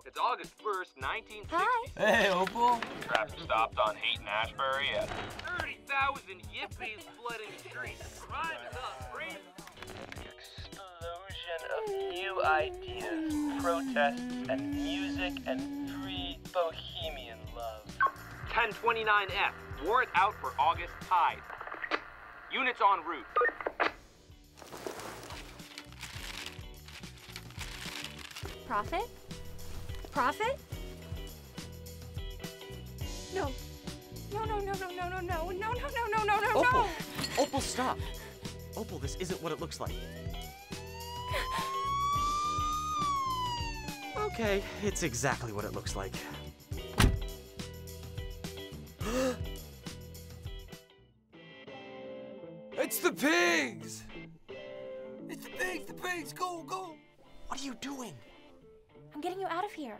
It's August 1st, 1960. Hi. Hey, Opal. Traffic stopped on Haight and Ashbury at 30,000 yippies flooding streets. Crime's up, crazy. Explosion of new ideas, protests, and music, and free bohemian love. 1029F. Warrant out for August tide. Units en route. Prophet? Prophet? No. No. Opal! Opal, stop! Opal, this isn't what it looks like. Okay, it's exactly what it looks like. It's the pigs! It's the pigs, go! What are you doing? I'm getting you out of here.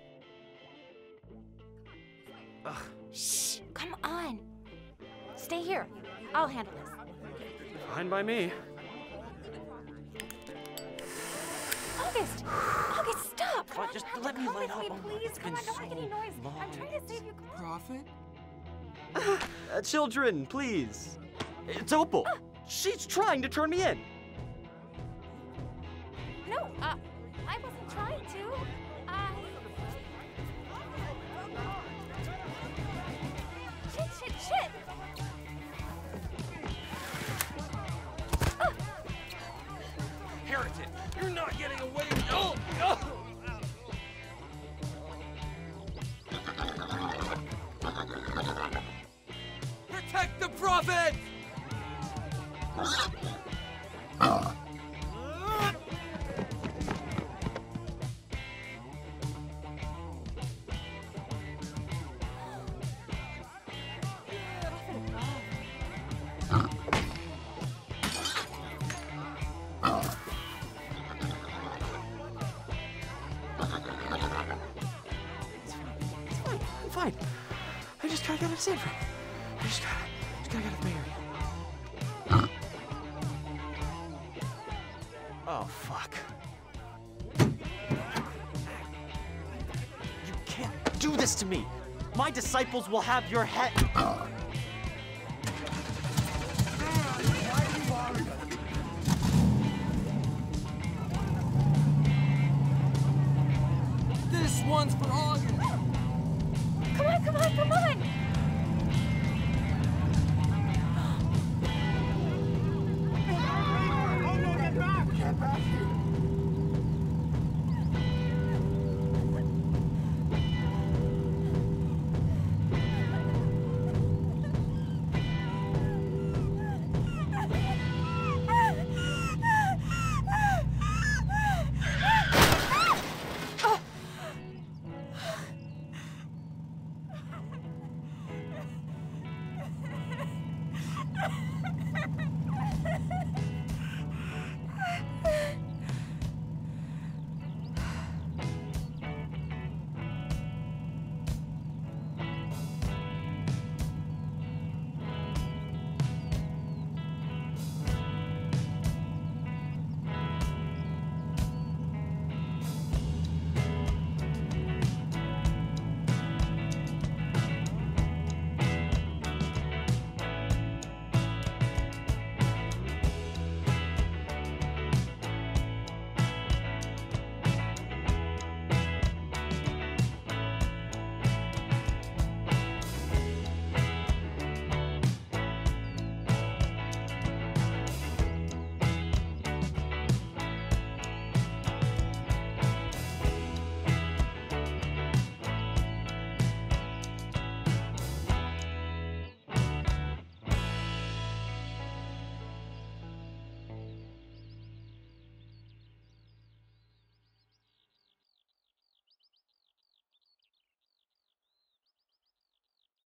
Ugh. Shh, come on. Stay here. I'll handle this. Fine by me. August, stop! Come on, just let me Come line with me, up. please. It's Come been on, don't make any so noise. long. I'm trying to save you. Prophet? Children, please. It's Opal. She's trying to turn me in. No, I wasn't trying to. Shit! Heretic, you're not getting away! Protect the prophet! I'm fine. I just gotta get out of Sanford. I just gotta get out of the Bay Area. Oh, fuck. You can't do this to me. My disciples will have your head. This one's for August!